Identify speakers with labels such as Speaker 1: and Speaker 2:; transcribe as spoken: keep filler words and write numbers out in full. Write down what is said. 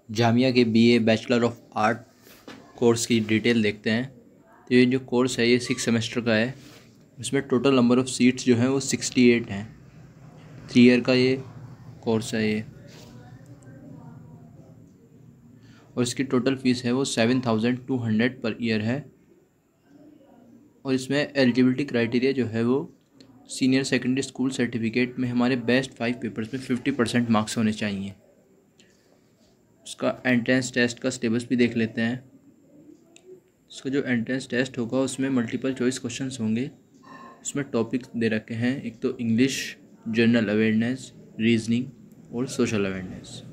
Speaker 1: जामिया के BA bachelor of art course की detail देखते हैं। तो ये जो कोर्स है ये सिक्स सेमेस्टर का है। इसमें टोटल नंबर ऑफ़ सीट्स जो हैं वो सिक्सटी एट हैं। थ्री ईयर का ये कोर्स है ये, और इसकी टोटल फ़ीस है वो seven thousand two hundred per year है। और इसमें एलिजिबिलिटी क्राइटेरिया जो है वो सीनियर सेकेंडरी स्कूल सर्टिफिकेट में हमारे बेस्ट फाइव पेपर्स में फिफ्टी परसेंट मार्क्स होने चाहिए। उसका एंट्रेंस टेस्ट का सिलेबस भी देख लेते हैं। उसका जो एंट्रेंस टेस्ट होगा उसमें मल्टीपल चॉइस क्वेश्चंस होंगे। उसमें टॉपिक्स दे रखे हैं, एक तो इंग्लिश, जनरल अवेयरनेस, रीजनिंग और सोशल अवेयरनेस।